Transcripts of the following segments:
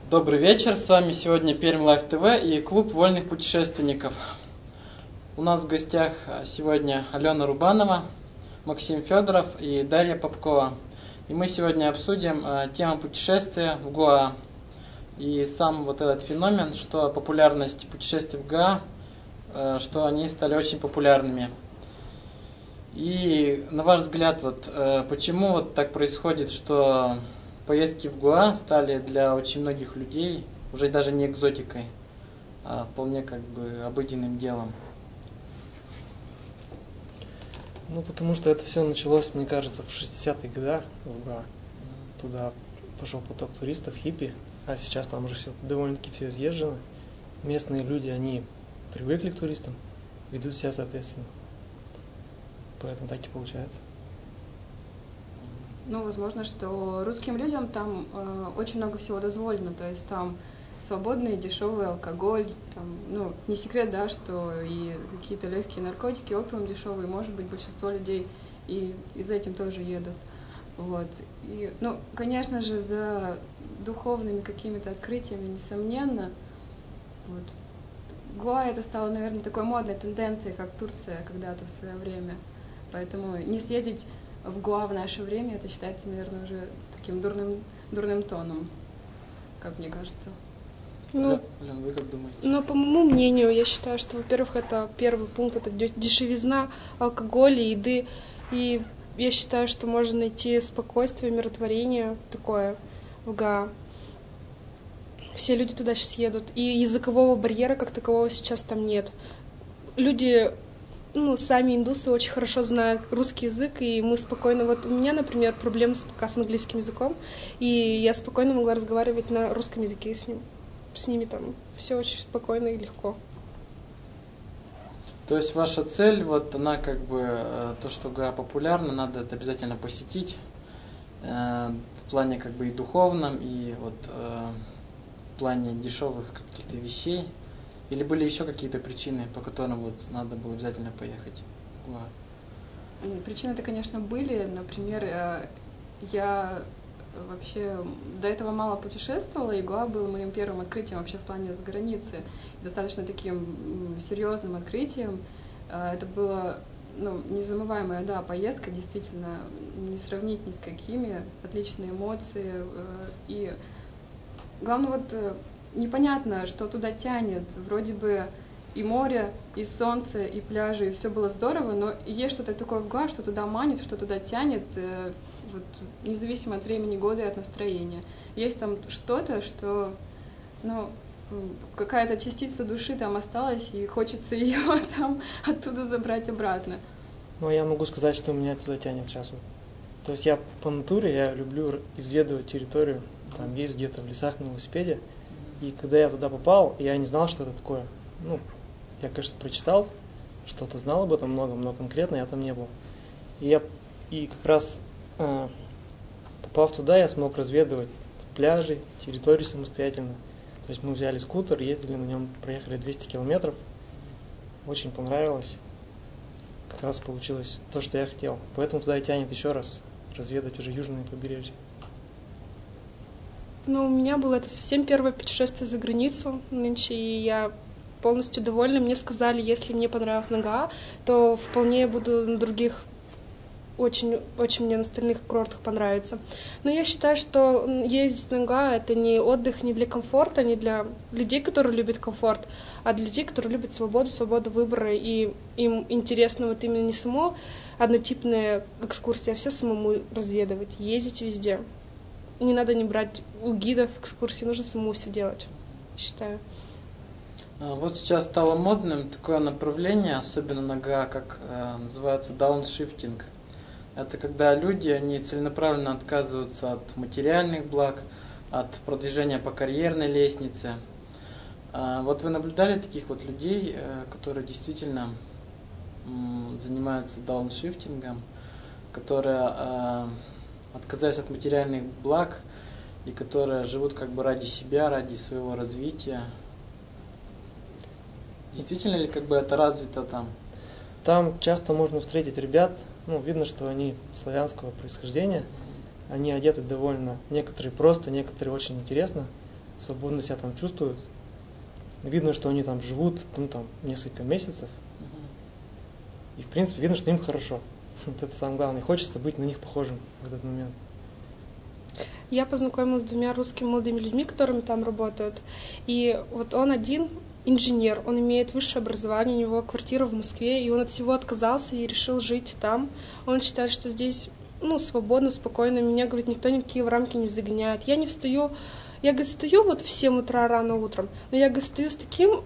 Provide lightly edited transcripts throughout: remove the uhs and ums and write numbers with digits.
Добрый вечер, с вами сегодня Пермь Лайв ТВ и клуб вольных путешественников. У нас в гостях сегодня Алена Рубанова, Максим Федоров и Дарья Попкова. И мы сегодня обсудим тему путешествия в Гоа. И сам вот этот феномен, что популярность путешествий в Гоа, что они стали очень популярными. И на ваш взгляд, почему вот так происходит, что поездки в Гоа стали для очень многих людей уже даже не экзотикой, а вполне обыденным делом? Потому что это все началось, мне кажется, в 60-е годы в Гоа. Туда пошел поток туристов, хиппи, а сейчас там уже все довольно-таки все изъезжено. Местные люди, они привыкли к туристам, ведут себя соответственно. Поэтому так и получается. Возможно, что русским людям там очень много всего дозволено, то есть там свободный и дешевый алкоголь, там, не секрет, да, что и какие-то легкие наркотики, опиум дешевый, может быть, большинство людей и за этим тоже едут. Вот. И, конечно же, за духовными какими-то открытиями, несомненно, Гоа это стало, наверное, такой модной тенденцией, как Турция когда-то в свое время. Поэтому не съездить в Гоа в наше время, это считается, наверное, уже таким дурным тоном, как мне кажется. Лен, вы как думаете? По моему мнению, я считаю, что, во-первых, это первый пункт, это дешевизна алкоголя, еды. И я считаю, что можно найти спокойствие, умиротворение такое в Гоа. Все люди туда сейчас едут. И языкового барьера как такового сейчас там нет. Люди... сами индусы очень хорошо знают русский язык, и мы спокойно... У меня, например, проблемы пока с английским языком, и я спокойно могла разговаривать на русском языке с ними там все очень спокойно и легко. То есть ваша цель, она то, что Гоа популярна, надо это обязательно посетить, в плане и духовном, и в плане дешевых каких-то вещей. Или были еще какие-то причины, по которым надо было обязательно поехать в Гоа? Причины-то, конечно, были. Например, я вообще до этого мало путешествовала, и Гоа был моим первым открытием вообще в плане за границы. Достаточно таким серьезным открытием. Это было незабываемая, поездка, действительно, не сравнить ни с какими. Отличные эмоции. И главное, непонятно, что туда тянет. Вроде бы и море, и солнце, и пляжи, и все было здорово, но есть что-то такое в Гоа, что туда манит, что туда тянет, независимо от времени года и от настроения. Есть там что-то, что, какая-то частица души там осталась, и хочется ее там оттуда забрать обратно. Я могу сказать, что меня туда тянет сейчас. То есть я по натуре, я люблю исследовать территорию, там есть где-то в лесах на велосипеде. И когда я туда попал, я не знал, что это такое. Я, конечно, прочитал, что-то знал об этом много, но конкретно я там не был. И как раз попав туда, я смог разведывать пляжи, территории самостоятельно. То есть мы взяли скутер, ездили на нем, проехали 200 километров. Очень понравилось. Как раз получилось то, что я хотел. Поэтому туда и тянет еще раз разведать уже южное побережье. У меня было это совсем первое путешествие за границу нынче, и я полностью довольна. Мне сказали, если мне понравилось на Гоа, то вполне я буду на других, очень мне на остальных курортах понравится. Но я считаю, что ездить на Гоа это не отдых не для комфорта, не для людей, которые любят комфорт, а для людей, которые любят свободу выбора, и им интересно именно не само однотипная экскурсия, а все самому разведывать, ездить везде. Не надо не брать у гидов экскурсии, нужно самому все делать, считаю. Сейчас стало модным такое направление, особенно на Гоа, как называется дауншифтинг. Это когда люди, они целенаправленно отказываются от материальных благ, от продвижения по карьерной лестнице. Вы наблюдали таких людей, которые действительно занимаются дауншифтингом, которые отказались от материальных благ и которые живут ради себя, ради своего развития? Действительно ли это развито там? Там часто можно встретить ребят, видно, что они славянского происхождения. Они одеты довольно, некоторые просто, некоторые очень интересно, свободно себя там чувствуют. Видно, что они там живут, ну, там, несколько месяцев. И, в принципе, видно, что им хорошо. Вот это самое главное. Хочется быть на них похожим в этот момент. Я познакомилась с 2 русскими молодыми людьми, которыми там работают. И вот он один инженер, он имеет высшее образование, у него квартира в Москве, и он от всего отказался и решил жить там. Он считает, что здесь, ну, свободно, спокойно. Меня, говорит, никто никакие в рамки не загоняет. Я не встаю, я, говорит, встаю вот в 7 утра рано утром, но я, говорит, встаю с таким,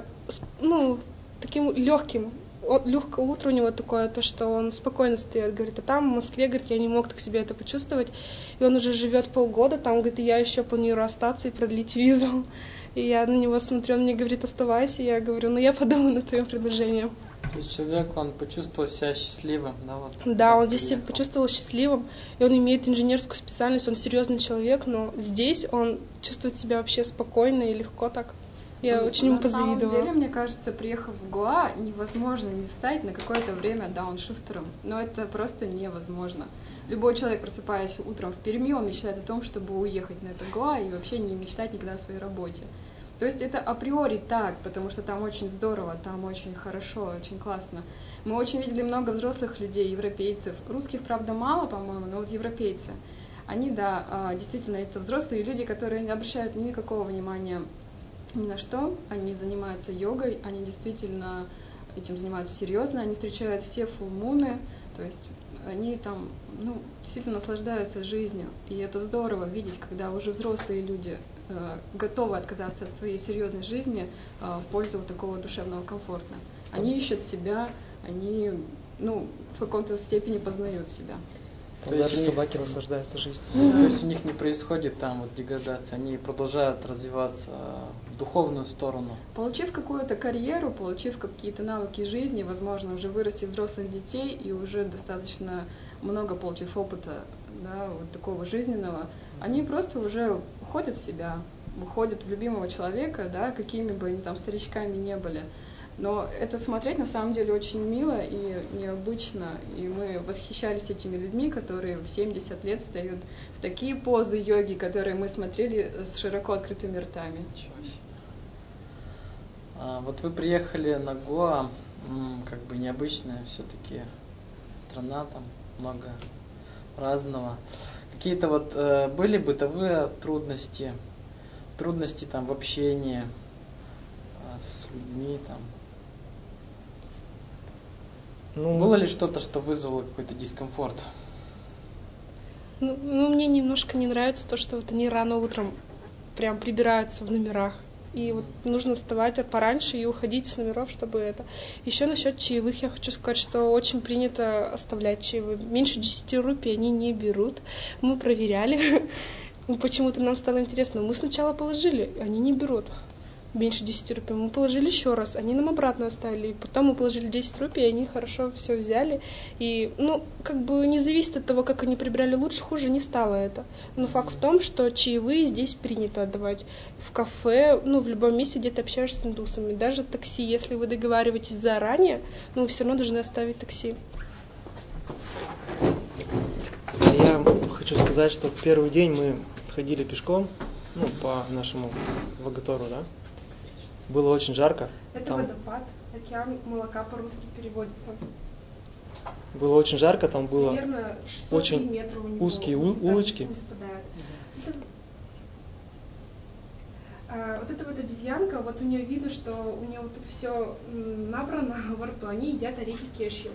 таким легким. Легкое утро у него такое, то, что он спокойно встает, говорит, а там в Москве, говорит, я не мог так себе это почувствовать, и он уже живет полгода там, говорит, и я еще планирую остаться и продлить визу, и я на него смотрю, он мне говорит, оставайся, я говорю, ну я подумаю над твоим предложением. То есть человек, он почувствовал себя счастливым, да? Вот, да, он здесь себя почувствовал счастливым, и он имеет инженерскую специальность, он серьезный человек, но здесь он чувствует себя вообще спокойно и легко так. Я очень ему позавидовала. На самом деле, мне кажется, приехав в Гоа, невозможно не стать на какое-то время дауншифтером. Но это просто невозможно. Любой человек, просыпаясь утром в Перми, он мечтает о том, чтобы уехать на это Гоа и вообще не мечтать никогда о своей работе. То есть это априори так, потому что там очень здорово, там очень хорошо, очень классно. Мы очень видели много взрослых людей, европейцев. Русских, правда, мало, по-моему, но вот европейцы. Они, да, действительно, это взрослые люди, которые не обращают никакого внимания ни на что, они занимаются йогой, они действительно этим занимаются серьезно, они встречают все фулмуны, то есть они там, ну, действительно наслаждаются жизнью, и это здорово видеть, когда уже взрослые люди готовы отказаться от своей серьезной жизни в пользу такого душевного комфорта. Они ищут себя, они, ну, в каком-то степени познают себя. Там даже собаки наслаждаются жизнью. То есть у них не происходит там вот деградация, они продолжают развиваться в духовную сторону. Получив какую-то карьеру, получив какие-то навыки жизни, возможно, уже вырастив взрослых детей и уже достаточно много получив опыта, да, вот такого жизненного, они просто уже уходят в себя, уходят в любимого человека, да, какими бы они там старичками не были. Но это смотреть на самом деле очень мило и необычно, и мы восхищались этими людьми, которые в 70 лет встают в такие позы йоги, которые мы смотрели с широко открытыми ртами. Вот вы приехали на Гоа, как бы необычная все-таки страна, там много разного. Какие-то вот были бытовые трудности там в общении с людьми там? Было ли что-то, что вызвало какой-то дискомфорт? Ну, мне немножко не нравится то, что вот они рано утром прям прибираются в номерах. И вот нужно вставать пораньше и уходить с номеров, чтобы это. Еще насчет чаевых я хочу сказать, что очень принято оставлять чаевые. Меньше 10 рупий они не берут. Мы проверяли. Почему-то нам стало интересно. Мы сначала положили, они не берут. Меньше 10 рупий. Мы положили еще раз, они нам обратно оставили. И потом мы положили 10 рупий, и они хорошо все взяли. И, ну, как бы не зависит от того, как они прибирали лучше, хуже не стало это. Но факт в том, что чаевые здесь принято отдавать. В кафе, ну, в любом месте, где ты общаешься с индусами. Даже такси, если вы договариваетесь заранее, ну, вы все равно должны оставить такси. Я хочу сказать, что в первый день мы ходили пешком, ну, по нашему Вагатору, да. Было очень жарко. Это там водопад, океан молока по-русски переводится. Было очень жарко, там было примерно 600 очень метров у него узкие улочки. Вот эта вот обезьянка, вот у нее видно, что у нее вот тут все набрано во рту, они едят орехи кешью.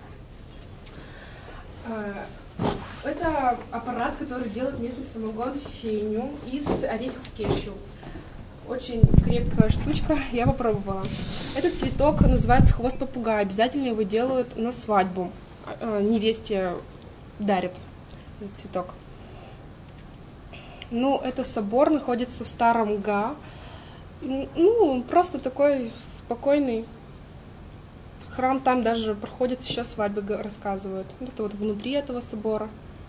Это аппарат, который делает местный самогон феню из орехов кешью. Очень крепкая штучка, я попробовала. Этот цветок называется хвост попугая. Обязательно его делают на свадьбу. Невесте дарят этот цветок. Ну, это собор, находится в старом Га. Ну, просто такой спокойный храм. Там даже проходят еще свадьбы, рассказывают. Это вот внутри этого собора.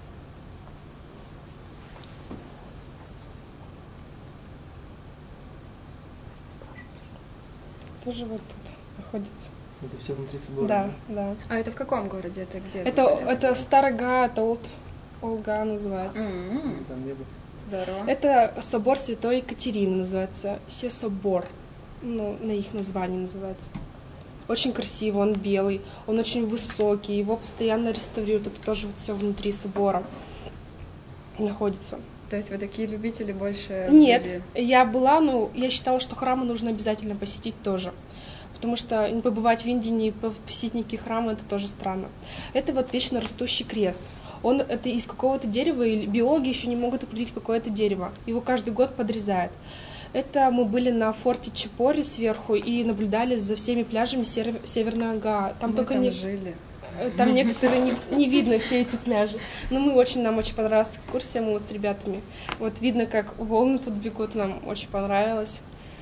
Тоже вот тут находится. Это все внутри собора? Да, да. А это в каком городе? Это где? Это Старый Га, это Олга называется. поеду. Здорово. Это собор Святой Екатерины называется, Се-собор, ну, на их названии называется. Очень красиво, он белый, он очень высокий, его постоянно реставрируют, это тоже вот все внутри собора находится. То есть вы такие любители больше? Нет, были? я была, но я считала, что храмы нужно обязательно посетить тоже. Потому что не побывать в Индии, не посетить никакие храмы, это тоже странно. Это вот вечно растущий крест. Он это из какого-то дерева, и биологи еще не могут определить, какое это дерево. Его каждый год подрезают. Это мы были на форте Чапори сверху и наблюдали за всеми пляжами Северного Гаа. Там Мы только там жили. Там некоторые не видно все эти пляжи. Но нам очень понравилась экскурсия, мы вот с ребятами. Вот видно, как волны тут бегут, нам очень понравилось.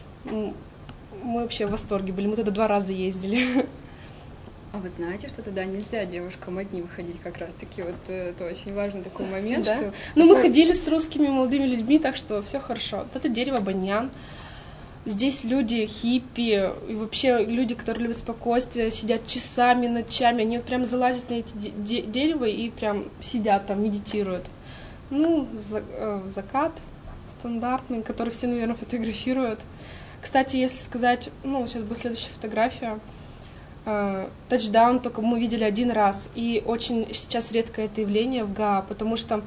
Мы вообще в восторге были, мы туда 2 раза ездили. А вы знаете, что туда нельзя девушкам одним ходить как раз-таки? Вот это очень важный такой момент, Да? что... Ну, мы ходили с русскими молодыми людьми, так что все хорошо. Вот это дерево баньян. Здесь люди хиппи, и вообще люди, которые любят спокойствие, сидят часами, ночами. Они вот прям залазят на эти дерева и прям сидят там, медитируют. Ну, закат стандартный, который все, наверное, фотографируют. Кстати, если сказать, ну, сейчас будет следующая фотография. Тачдаун только мы видели 1 раз. И очень сейчас редкое это явление в Гаа, потому что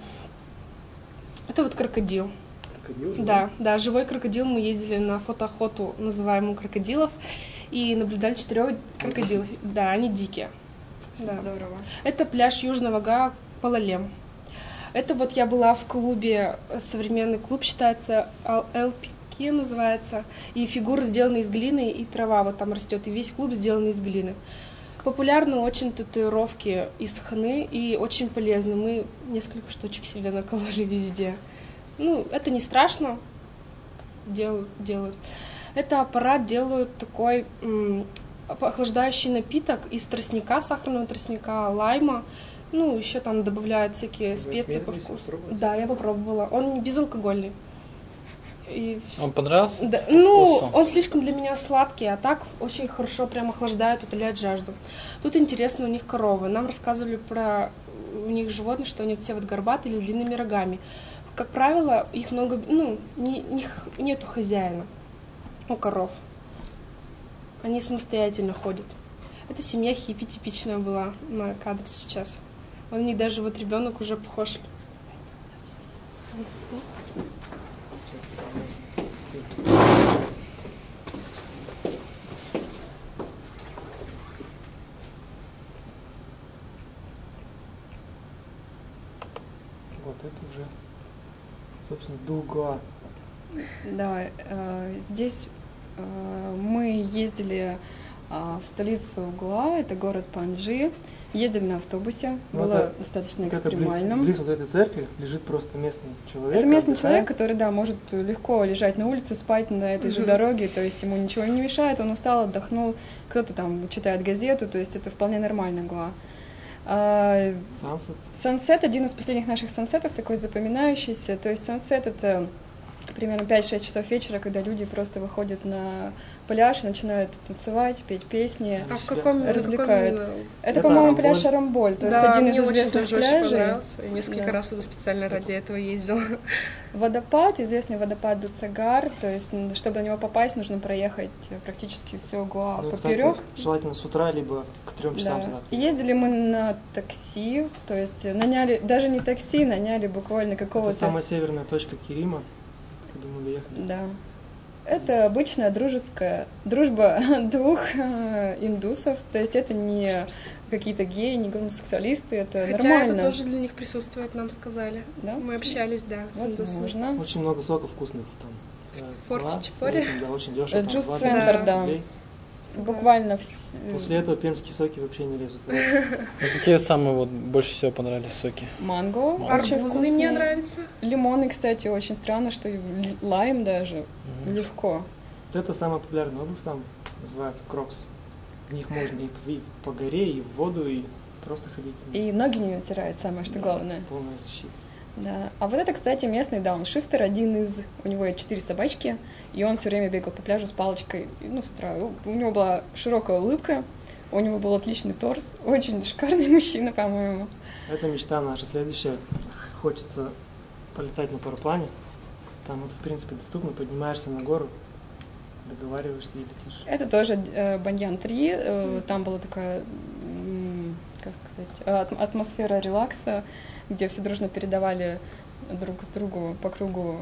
это вот крокодил. Крокодил? Да, живой крокодил. Мы ездили на фотоохоту, называемую крокодилов, и наблюдали 4 крокодилов. Да, они дикие. Да. Здорово. Это пляж Южного Гаа, Палалем. Это вот я была в клубе, современный клуб считается, LPK называется, и фигуры сделаны из глины, и трава вот там растет, и весь клуб сделан из глины. Популярны очень татуировки из хны и очень полезны. Мы несколько штучек себе накололи везде. Ну, это не страшно, делают. Это аппарат делают такой охлаждающий напиток из тростника, сахарного тростника, лайма. Ну, еще там добавляют всякие специи по вкусу. Да, я попробовала. Он безалкогольный. И... Он понравился? Да, ну, он слишком для меня сладкий, а так очень хорошо прям охлаждает, утоляет жажду. Тут интересно, у них коровы. Нам рассказывали про у них животных, что они все вот горбатые или с длинными рогами. Как правило, их много, ну, нету хозяина у коров. Они самостоятельно ходят. Это семья хиппи типичная была на кадре сейчас. У них даже вот ребенок уже похож. Вот это уже, собственно, Дуга. Да, здесь мы ездили в столицу Гоа, это город Панджи. Ездили на автобусе, было достаточно экстремально. Близ вот этой церкви лежит просто местный человек. Это местный человек, который, да, может легко лежать на улице, спать на этой же дороге, то есть ему ничего не мешает, он устал, отдохнул, кто-то там читает газету, то есть это вполне нормально Гоа. Сансет, один из последних наших сансетов, такой запоминающийся, то есть сансет это примерно 5-6 часов вечера, когда люди просто выходят на пляж, начинают танцевать, петь песни, а в каком развлекают. Это, по-моему, пляж Арамболь, то есть один из известных пляжей. Очень понравился. Я несколько раз туда специально ради этого ездила. Водопад, известный водопад Дуцагар, то есть, чтобы на него попасть, нужно проехать практически все Гоа поперек. Желательно с утра, либо к 3 часам туда. И ездили мы на такси, то есть наняли, даже не такси, наняли буквально какого-то... Это самая северная точка Кирима, куда мы доехали. Да. Это обычная дружба 2 индусов, то есть это не какие-то геи, не гомосексуалисты, это хотя нормально. Это тоже для них присутствует, нам сказали. Да? Мы общались, да, с индусами. Очень много соков вкусных там. В форте Чапори? Да, очень дешево. Джуз-центр, да. Буквально После этого пермские соки вообще не лезут. Какие самые вот больше всего понравились соки? Манго. Арбузные мне нравятся. Лимоны, кстати, очень странно, что лайм даже легко. Вот это самая популярная обувь там, называется крокс. В них можно и по горе, и в воду, и просто ходить. И ноги не натирает, самое что главное. Полная защита. Да. А вот это, кстати, местный дауншифтер, у него 4 собачки, и он все время бегал по пляжу с палочкой, ну, с утра. У него была широкая улыбка, у него был отличный торс, очень шикарный мужчина, по-моему. Это мечта наша следующая. Хочется полетать на параплане. Там это, в принципе, доступно. Поднимаешься на гору, договариваешься и летишь. Это тоже Баньян 3. Там была такая, как сказать, атмосфера релакса, где все дружно передавали друг другу по кругу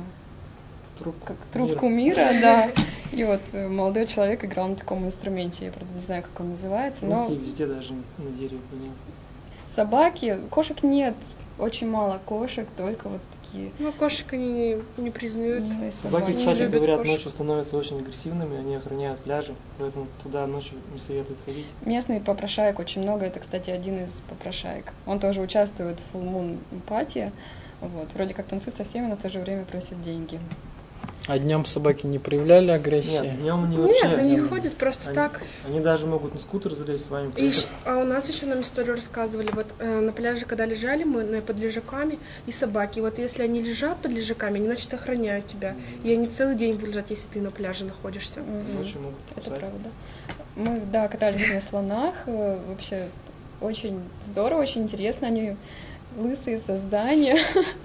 трубку мира, да. И вот молодой человек играл на таком инструменте, я, правда, не знаю, как он называется. Но везде даже на дереве нет. Собаки, кошек нет, очень мало кошек, только вот такие. Ну, кошек они не признают. Собаки, не кстати, любят говорят, кошек. ночью становятся очень агрессивными, они охраняют пляжи, поэтому туда ночью не советуют ходить. Местных попрошаек очень много, это, кстати, один из попрошаек. Он тоже участвует в Full Moon Party, вот, вроде как танцует со всеми, но в то же время просит деньги. А днем собаки не проявляли агрессии? Нет, днем они вообще... Нет, они ходят просто так. Они даже могут на скутер залезть с вами. А у нас еще нам историю рассказывали, вот на пляже, когда лежали мы под лежаками, и собаки, вот если они лежат под лежаками, они, значит, охраняют тебя. И они целый день будут лежать, если ты на пляже находишься. Ночью могут Это кусать. правда. Мы, да, катались на слонах, вообще очень здорово, очень интересно, они лысые создания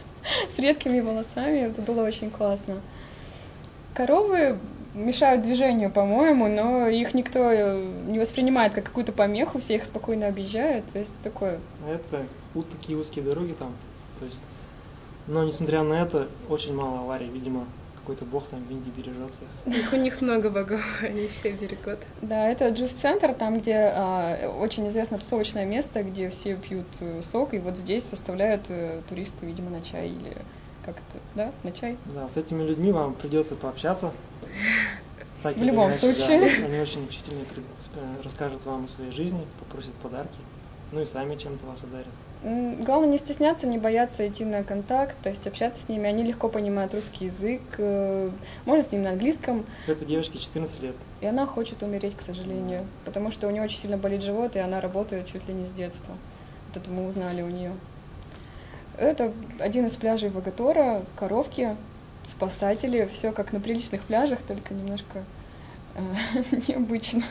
с редкими волосами, это было очень классно. Коровы мешают движению, по-моему, но их никто не воспринимает как какую-то помеху, все их спокойно объезжают, то есть такое. Это такие узкие дороги там, то есть, но несмотря на это, очень мало аварий, видимо, какой-то бог там в Индии бережет всех. У них много богов, они все берегут. Да, это джуз-центр, там, где очень известное тусовочное место, где все пьют сок, и вот здесь составляют туристы, видимо, на чай или как это, да, на чай? Да, с этими людьми вам придется пообщаться. Так в любом случае. Да, они очень общительные, расскажут вам о своей жизни, попросят подарки, ну и сами чем-то вас одарят. Главное не стесняться, не бояться идти на контакт, то есть общаться с ними. Они легко понимают русский язык, можно с ними на английском. Этой девочке 14 лет. И она хочет умереть, к сожалению, потому что у нее очень сильно болит живот, и она работает чуть ли не с детства. Вот это мы узнали у нее. Это один из пляжей Вагатора, коровки, спасатели, все как на приличных пляжах, только немножко необычно.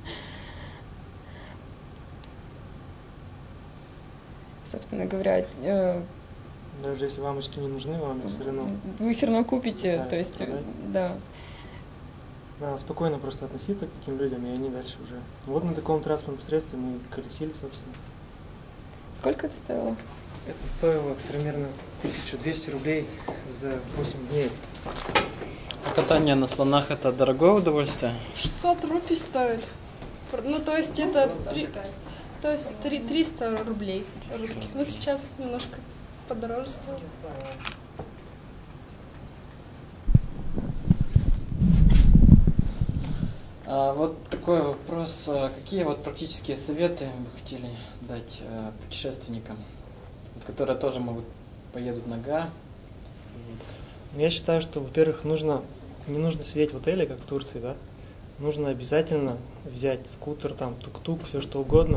Собственно говоря, даже если вам очки не нужны, вам все равно... Вы все равно купите, да, то есть, страдать. да. Надо спокойно просто относиться к таким людям, и они дальше уже... Вот на таком транспортном средстве мы колесили, собственно. Сколько это стоило? Это стоило примерно 1200 рублей за 8 дней. А катание на слонах это дорогое удовольствие? 600 рупий стоит. Ну, то есть это... То есть 300 рублей русских. Ну, сейчас немножко подороже стало. Вот такой вопрос. Какие вот практические советы вы хотели дать путешественникам, вот, которые тоже поедут нога? Я считаю, что, во-первых, не нужно сидеть в отеле, как в Турции, да? Нужно обязательно взять скутер, там, тук-тук, все что угодно,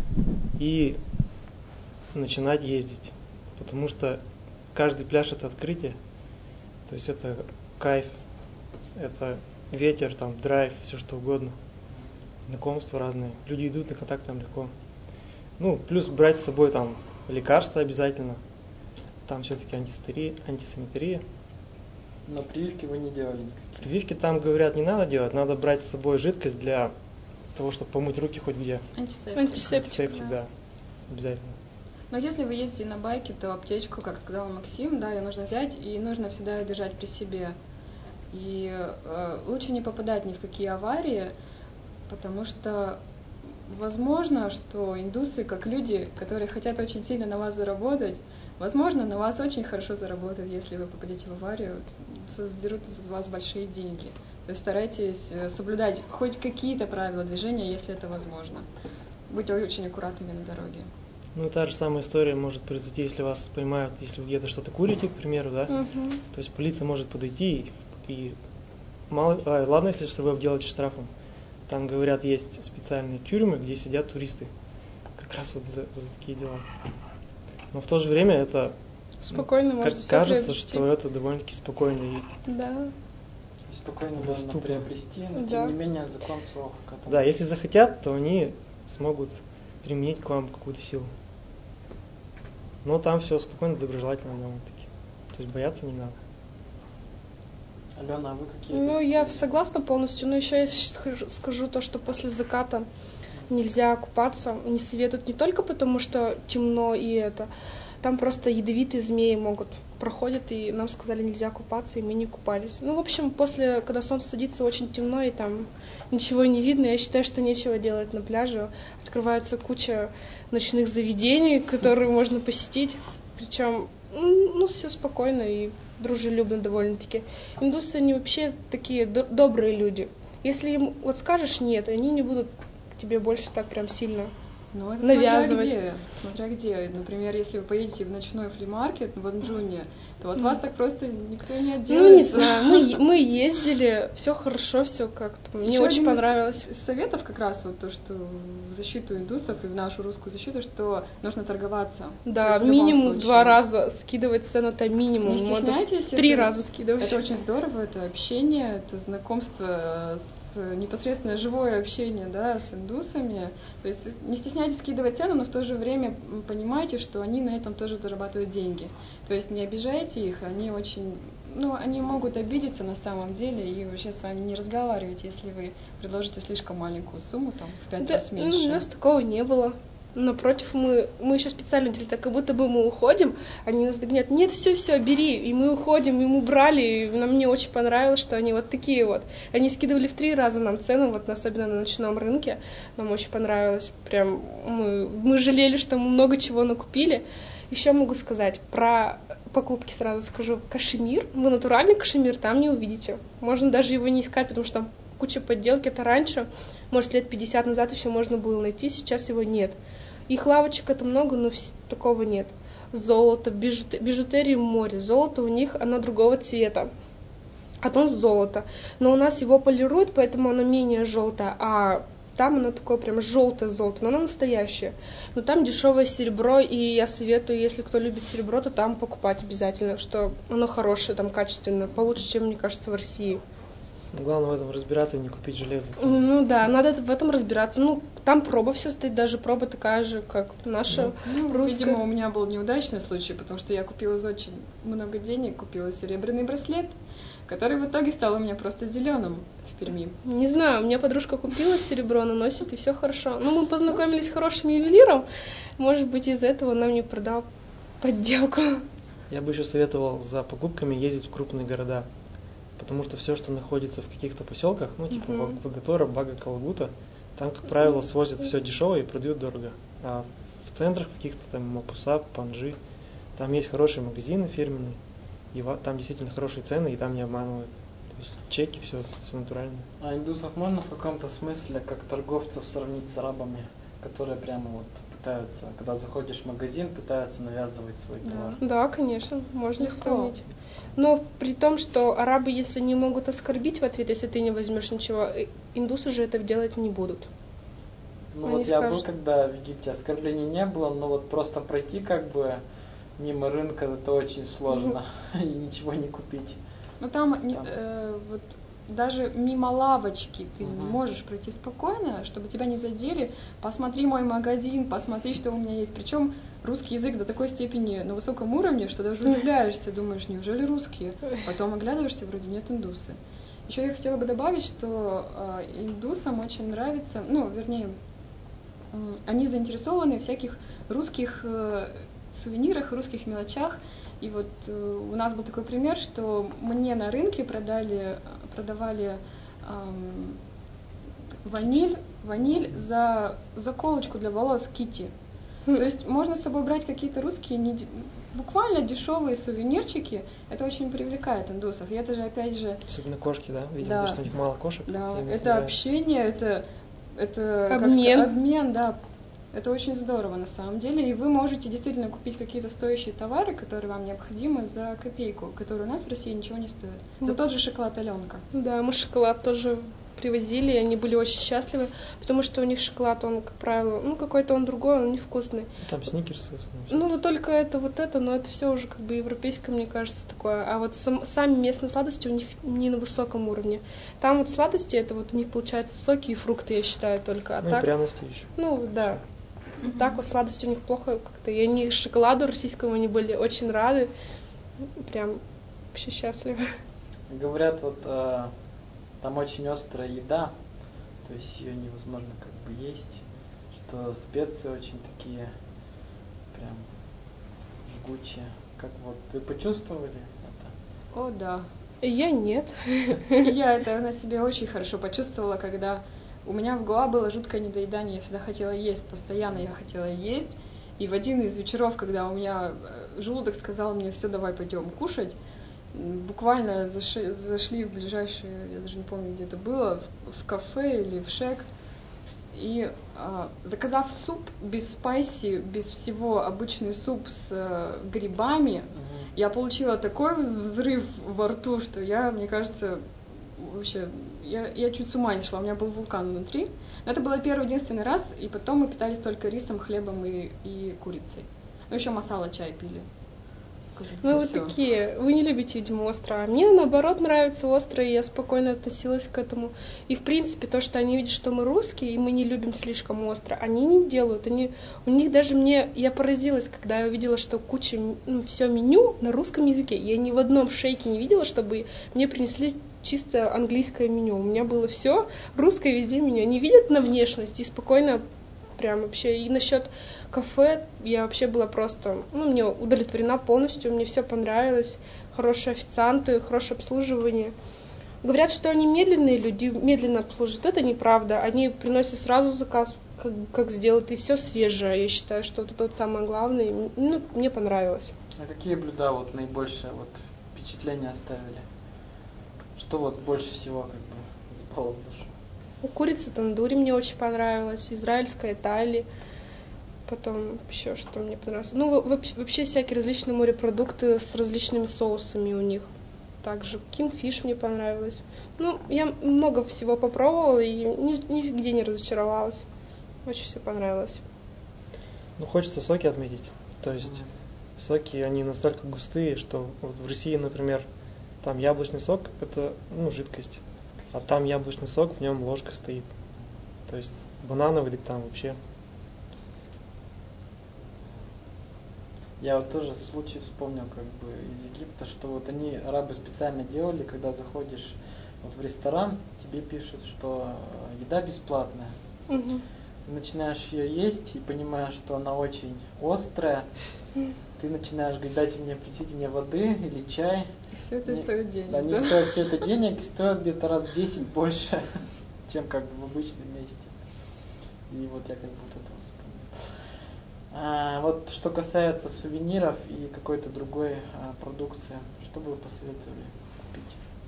и начинать ездить. Потому что каждый пляж это открытие, то есть это кайф, это ветер, там, драйв, все что угодно, знакомства разные. Люди идут на контакт там легко. Ну, плюс брать с собой там лекарства обязательно. Там все-таки антисанитария. Но прививки вы не делали никакие? Прививки там, говорят, не надо делать, надо брать с собой жидкость для того, чтобы помыть руки хоть где. Антисептик, да, обязательно. Но если вы ездите на байке, то аптечку, как сказал Максим, да, ее нужно взять, и нужно всегда ее держать при себе. И лучше не попадать ни в какие аварии, потому что возможно, что индусы, как люди, которые хотят очень сильно на вас заработать, возможно, на вас очень хорошо заработают, если вы попадете в аварию, сдерут из вас большие деньги. То есть старайтесь соблюдать хоть какие-то правила движения, если это возможно. Будьте очень аккуратными на дороге. Ну, та же самая история может произойти, если вас поймают, если вы где-то что-то курите, к примеру, да? То есть полиция может подойти и ладно, если вы обделаете штрафом. Там, говорят, есть специальные тюрьмы, где сидят туристы. Как раз вот за такие дела. Но в то же время это спокойно можно все кажется, приобрести. что это довольно-таки спокойно. Да. Спокойно доступно. можно приобрести, но Да. тем не менее закон сух. Да, если захотят, то они смогут применить к вам какую-то силу. Но там все спокойно, доброжелательно довольно-таки. То есть бояться не надо. Алена, а вы какие? Ну, я согласна полностью, но еще я скажу то, что после заката нельзя купаться, не советуют не только потому, что темно и это, там просто ядовитые змеи могут проходят, и нам сказали нельзя купаться, и мы не купались. Ну, в общем, после, когда солнце садится, очень темно, и там ничего не видно, я считаю, что нечего делать на пляже. Открывается куча ночных заведений, которые можно посетить, причем, ну, все спокойно и дружелюбно довольно-таки. Индусы, они вообще такие добрые люди. Если им вот скажешь нет, они не будут тебе больше так прям сильно навязывать. Смотря где. Например, если вы поедете в ночной флимаркет в Анджуне, то от вас так просто никто не отделается. Ну, не знаю, мы ездили, все хорошо, все как-то. Мне Еще очень понравилось. Из советов как раз вот то, что в защиту индусов и в нашу русскую защиту, что нужно торговаться. Да, минимум 2 раза скидывать цену, это минимум. Не стесняйтесь. 3 раза скидывать. Это очень здорово, это общение, это знакомство непосредственно живое общение, да, с индусами. То есть не стесняйтесь скидывать цену, но в то же время понимайте, что они на этом тоже зарабатывают деньги. То есть не обижайте их, они очень, они могут обидеться на самом деле и вообще с вами не разговаривать, если вы предложите слишком маленькую сумму, там, в 5 раз меньше. У нас такого не было. Напротив, мы еще специально делали так, как будто бы мы уходим, они нас догонят, нет, все, бери, и мы уходим, и мы брали, и мне очень понравилось, что они вот такие вот. Они скидывали в 3 раза нам цену, вот особенно на ночном рынке, нам очень понравилось, прям мы жалели, что мы много чего накупили. Еще могу сказать про покупки, сразу скажу, кашемир, вы натуральный кашемир там не увидите, можно даже его не искать, потому что там куча подделки, это раньше, может, лет 50 назад еще можно было найти, сейчас его нет. Их лавочек это много, но такого нет. Золото, бижутерии море. Золото у них, оно другого цвета. А то золото. Но у нас его полируют, поэтому оно менее желтое. А там оно такое прям желтое золото, но оно настоящее. Но там дешевое серебро, и я советую, если кто любит серебро, то там покупать обязательно, что оно хорошее, там качественное, получше, чем, мне кажется, в России. Главное в этом разбираться и не купить железо. Ну да, надо в этом разбираться. Ну, там проба все стоит, даже проба такая же, как наша русская. Видимо, у меня был неудачный случай, потому что я купила за очень много денег, купила серебряный браслет, который в итоге стал у меня просто зеленым в Перми. Не знаю, у меня подружка купила серебро, она носит, и все хорошо. Ну, мы познакомились с хорошим ювелиром, может быть, из-за этого нам не продал подделку. Я бы еще советовал за покупками ездить в крупные города. Потому что все, что находится в каких-то поселках, типа Богатора, Бага, Калгута, там, как правило, свозят все дешево и продают дорого. А в центрах каких-то там Мапуса, Панжи, там есть хорошие магазины фирменные, и там действительно хорошие цены, и там не обманывают. То есть чеки, все натурально. А индусов можно в каком-то смысле как торговцев сравнить с арабами, которые прямо вот пытаются, когда заходишь в магазин, пытаются навязывать свой товар? Да, конечно, можно сравнить. Но при том, что арабы, если не могут оскорбить в ответ, если ты не возьмешь ничего, индусы же это делать не будут. Ну вот я был, когда в Египте, оскорблений не было, но вот просто пройти как бы мимо рынка это очень сложно и ничего не купить. Ну там вот даже мимо лавочки ты не можешь пройти спокойно, чтобы тебя не задели. Посмотри мой магазин, посмотри, что у меня есть. Причем русский язык до такой степени на высоком уровне, что даже удивляешься, думаешь, неужели русские? Потом оглядываешься, вроде нет, индусы. Еще я хотела бы добавить, что индусам очень нравится, они заинтересованы в всяких русских сувенирах, русских мелочах. И вот у нас был такой пример, что мне на рынке продавали ваниль за заколочку для волос Кити. То есть можно с собой брать какие-то русские, буквально дешевые сувенирчики. Это очень привлекает индусов. И это же опять же... Особенно кошки, да? Видимо, потому что у них мало кошек. Да, это общение, это обмен. Обмен, да. Это очень здорово на самом деле, и вы можете действительно купить какие-то стоящие товары, которые вам необходимы за копейку, которые у нас в России ничего не стоят. За тот же шоколад Аленка. Да, мы шоколад тоже привозили, и они были очень счастливы, потому что у них шоколад, он, как правило, какой-то он другой, он невкусный. Там сникерсы. Вот только это, но это все уже как бы европейское, мне кажется, такое. А вот сами местные сладости у них не на высоком уровне. Там вот сладости, это вот у них получается соки и фрукты, я считаю, только. А так, и пряности еще. Да. Так вот сладости у них плохо как-то. И они шоколаду российскому они были очень рады. Прям вообще счастлива. Говорят, вот там очень острая еда, то есть ее невозможно как бы есть, что специи очень такие прям жгучие. Как вот вы почувствовали это? О, да. Я нет. Я это на себе очень хорошо почувствовала, когда у меня в Гоа было жуткое недоедание, я всегда хотела есть, постоянно я хотела есть. И в один из вечеров, когда у меня желудок сказал мне, все, давай пойдем кушать, буквально зашли в ближайшее, я даже не помню, где это было, в кафе или в Шек, и заказав суп без спайси, без всего, обычный суп с грибами, я получила такой взрыв во рту, что мне кажется, вообще, я чуть с ума не шла, у меня был вулкан внутри. Но это был первый, единственный раз, и потом мы питались только рисом, хлебом и курицей. Ну, еще масала чай пили. Вы вот такие, вы не любите, видимо, острое. А мне, наоборот, нравится острое, и я спокойно относилась к этому. И, в принципе, то, что они видят, что мы русские, и мы не любим слишком остро, они не делают. У них даже я поразилась, когда я увидела, что куча, все меню на русском языке. Я ни в одном шейке не видела, чтобы мне принесли чисто английское меню. У меня было все русское везде меню. Они видят на внешность и спокойно прям вообще. И насчет кафе я вообще была просто, мне удовлетворена полностью, мне все понравилось. Хорошие официанты, хорошее обслуживание. Говорят, что они медленные люди, медленно обслуживают. Это неправда. Они приносят сразу заказ, как сделать, и все свежее. Я считаю, что вот это вот самое главное. Мне понравилось. А какие блюда вот наибольшее впечатление оставили? Что вот больше всего как бы запало в душу? Курица тандури мне очень понравилась, израильская тайли, потом еще что мне понравилось. Вообще всякие различные морепродукты с различными соусами у них. Также кингфиш мне понравилось. Я много всего попробовала и нигде не разочаровалась. Очень все понравилось. Хочется соки отметить. То есть соки, они настолько густые, что вот в России, например, там яблочный сок – это жидкость, а там яблочный сок, в нем ложка стоит. То есть банановый, так там вообще. Я вот тоже случай вспомнил как бы из Египта, что вот они, арабы, специально делали, когда заходишь в ресторан, тебе пишут, что еда бесплатная. Угу. Ты начинаешь ее есть и понимаешь, что она очень острая. Ты начинаешь говорить, принесите мне воды или чай. И все это стоит денег. Да, не стоит все это денег, стоит где-то раз в 10 больше, чем как бы в обычном месте. И вот я как будто это вспомнил. Вот что касается сувениров и какой-то другой продукции, что бы вы посоветовали купить?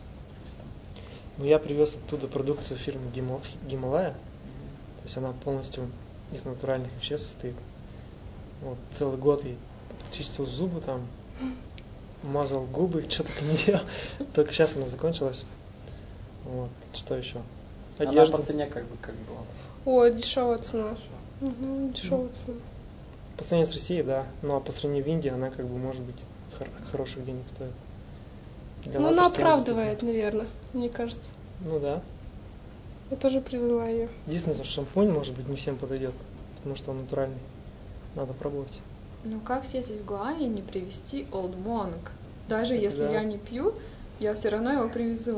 Я привез оттуда продукцию фирмы Гималая. То есть она полностью из натуральных веществ состоит. Вот целый год я чистил зубы там, мазал губы, что только не делал. Только сейчас она закончилась. Вот. Что еще? Одежда. Она по цене как была? Ой, дешевая цена. Дешевая цена. По сравнению с Россией, да. Ну а по сравнению в Индии она как бы может быть хороших денег стоит. Она оправдывает, наверное, мне кажется. Да. Я тоже привела ее. Единственное, что шампунь, может быть, не всем подойдет, потому что он натуральный. Надо пробовать. Как съездить в Гоа и не привезти Old Monk? Даже если я не пью, я все равно его привезу.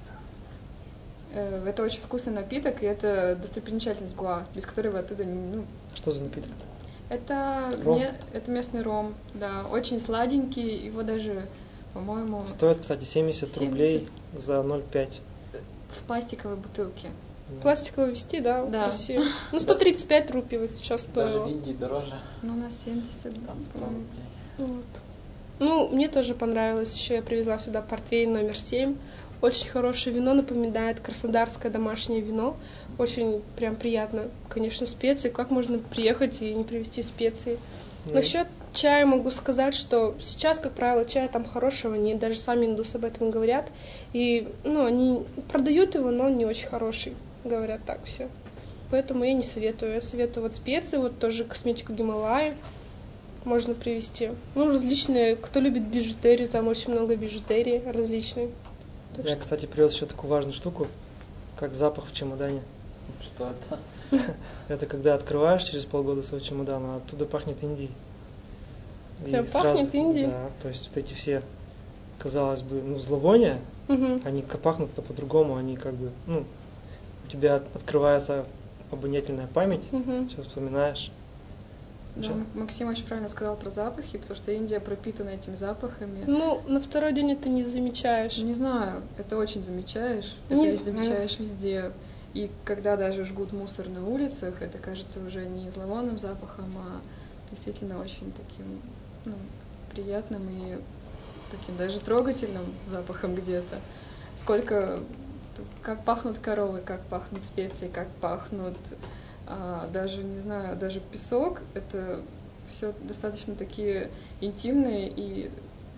Это очень вкусный напиток, и это достопримечательность Гоа, без которой вы оттуда не... Что за напиток? Это местный ром, да, очень сладенький, его даже, по-моему... Стоит, кстати, 70 рублей за 0,5. В пластиковой бутылке. Пластиковую вести, да, в Россию. 135 рупий вот сейчас стоило. Даже в Индии дороже. У нас 70. Там 100 рублей. Мне тоже понравилось. Еще я привезла сюда портвейн номер 7. Очень хорошее вино, напоминает краснодарское домашнее вино. Очень прям приятно. Конечно, специи. Как можно приехать и не привезти специи? Насчет чая могу сказать, что сейчас, как правило, чая там хорошего нет. Даже сами индусы об этом говорят. И, они продают его, но он не очень хороший. Говорят так все. Поэтому я не советую. Я советую специи, тоже косметику Гималая можно привезти. Различные, кто любит бижутерию, там очень много бижутерии различной. Я, кстати, привез еще такую важную штуку, как запах в чемодане. Что это? Это когда открываешь через полгода свой чемодан, а оттуда пахнет Индией. И Прям сразу, пахнет Индией. да, то есть вот эти все, казалось бы, ну, зловония, Мгм. они пахнут-то по-другому, они как бы, ну, у тебя открывается обонятельная память, Мгм. все вспоминаешь. Да, Чё? Максим очень правильно сказал про запахи, потому что Индия пропитана этими запахами. Ну, на второй день это не замечаешь. Не знаю, это очень замечаешь. Не Это ведь знаю. замечаешь везде. И когда даже жгут мусор на улицах, это кажется уже не зловонным запахом, а действительно очень таким, ну, приятным и таким даже трогательным запахом где-то. Сколько, как пахнут коровы, как пахнут специи, как пахнут даже, не знаю, даже песок. Это все достаточно такие интимные и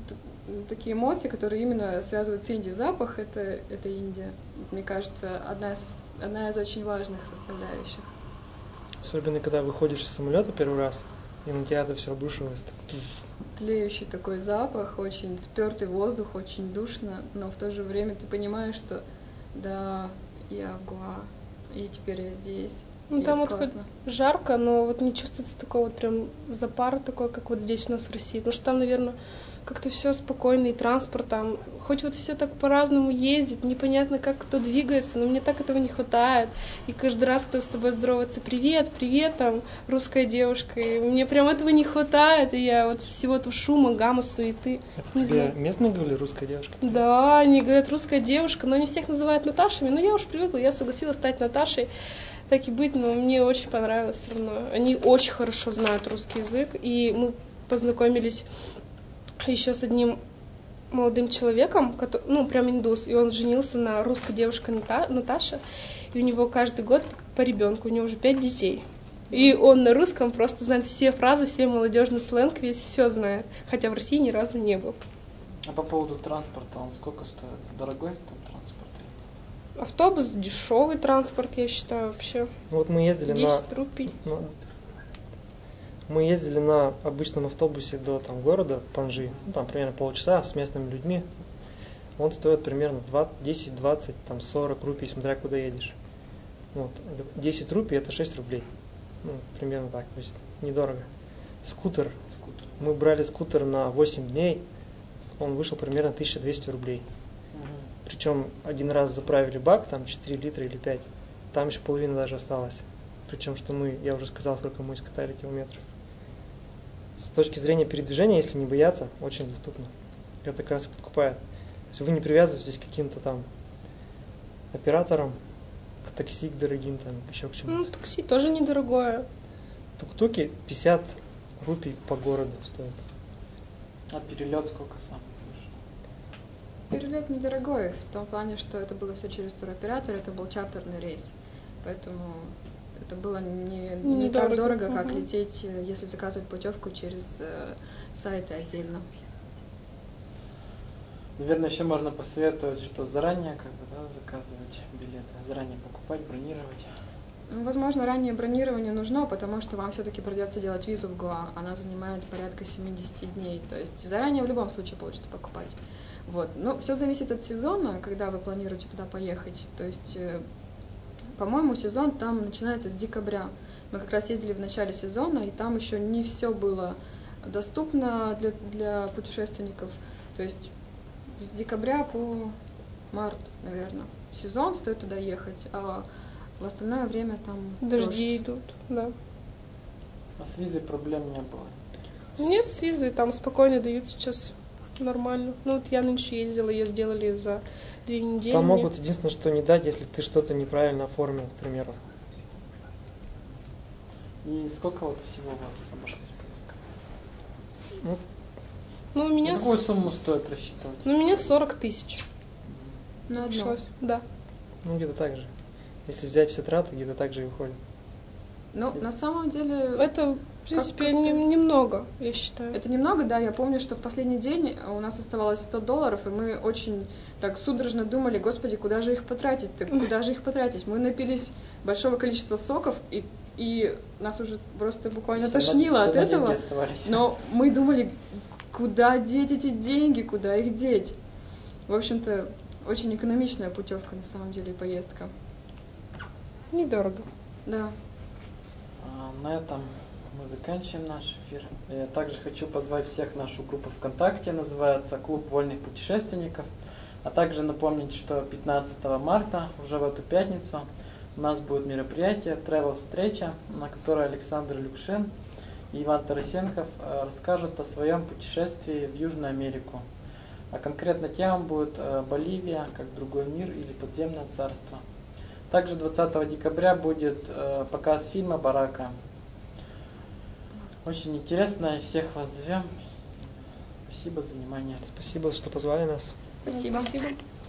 такие эмоции, которые именно связывают с Индией. Запах это Индия. Мне кажется, одна из очень важных составляющих. Особенно, когда выходишь из самолета первый раз, и на тебя это все обрушивается. Так, Тлеющий такой запах, очень спёртый воздух, очень душно, но в то же время ты понимаешь, что да, я в Гоа, и теперь я здесь. Ну, и там это вот хоть классно. жарко, но вот не чувствуется такого вот прям запара такой, как вот здесь у нас в России. Потому что там, наверное, как-то все спокойно, и транспорт там, хоть вот все так по-разному ездит, непонятно, как кто двигается, но мне так этого не хватает. И каждый раз, кто с тобой здоровается, привет, привет, там, русская девушка, и мне прям этого не хватает, и я вот всего этого шума, гамма, суеты. это Не тебе знаю. местные говорили, русская девушка? Да, они говорят, русская девушка, но они всех называют Наташами, но я уж привыкла, я согласилась стать Наташей, так и быть, но мне очень понравилось все равно. Они очень хорошо знают русский язык, и мы познакомились еще с одним молодым человеком, ну, прям индус, и он женился на русской девушке Наташе, и у него каждый год по ребенку, у него уже 5 детей. И он на русском просто знает все фразы, все молодежный сленг, весь все знает, хотя в России ни разу не был. А по поводу транспорта, он сколько стоит? Дорогой там транспорт? Автобус дешевый транспорт, я считаю, вообще. Ну, вот мы ездили 10 рупий. Мы ездили на обычном автобусе до там, города Панжи, ну, там примерно полчаса с местными людьми. Он стоит примерно 10, 20, там, 40 рупий, смотря куда едешь. Вот. 10 рупий это 6 рублей. Ну, примерно так, то есть недорого. Скутер. Мы брали скутер на 8 дней, он вышел примерно 1200 рублей. Причем один раз заправили бак, там 4 литра или 5, там еще половина даже осталась. Причем, что я уже сказал, сколько мы скатали километров. С точки зрения передвижения, если не бояться, очень доступно. Это как раз и подкупает. То есть вы не привязываетесь к каким-то там операторам, к такси, к дорогим, там, еще к чему-то. Ну, такси тоже недорогое. Тук-туки 50 рупий по городу стоят. А перелет сколько сам? Перелет недорогой, в том плане, что это было все через туроператор, это был чартерный рейс. Поэтому это было не так дорого, как лететь, если заказывать путевку через сайты отдельно. Наверное, еще можно посоветовать, что заранее заказывать билеты, заранее покупать, бронировать. Возможно, раннее бронирование нужно, потому что вам все-таки придется делать визу в Гоа. Она занимает порядка 70 дней. То есть заранее в любом случае получится покупать. Вот. Но все зависит от сезона, когда вы планируете туда поехать. То есть, по-моему, сезон там начинается с декабря. Мы как раз ездили в начале сезона, и там еще не все было доступно для путешественников. То есть с декабря по март, наверное, сезон, стоит туда ехать, а в остальное время там Дожди дождь. идут, да. А с визой проблем не было? Нет, с визой там спокойно дают сейчас нормально. Ну вот я нынче ездила, ее сделали за 2 недели. Там могут единственное, что не дать, если ты что-то неправильно оформил, к примеру. И сколько вот всего у вас обошлась поездка? Ну, у меня... Какую сумму стоит рассчитывать? Ну, у меня 40 тысяч. На одно. Пришлось, да. Ну, где-то так же. Если взять все траты, где-то так же и выходит. Ну, на самом деле... Это, в принципе, как-то- немного, я считаю. Это немного, да, я помню, что в последний день у нас оставалось $100, и мы очень так судорожно думали, господи, куда же их потратить, куда же их потратить. Мы напились большого количества соков, и нас уже просто буквально тошнило от этого. Но мы думали, куда деть эти деньги, куда их деть. В общем-то, очень экономичная путевка на самом деле, поездка. Недорого. Да. На этом мы заканчиваем наш эфир. Я также хочу позвать всех в нашу группу ВКонтакте, называется «Клуб вольных путешественников». А также напомнить, что 15 марта, уже в эту пятницу, у нас будет мероприятие, travel-встреча, на которой Александр Люкшин и Иван Тарасенков расскажут о своем путешествии в Южную Америку. А конкретно тема будет Боливия, как другой мир или подземное царство. Также 20 декабря будет показ фильма «Барака». Очень интересно, и всех вас зовем. Спасибо за внимание. Спасибо, что позвали нас. Спасибо. Спасибо.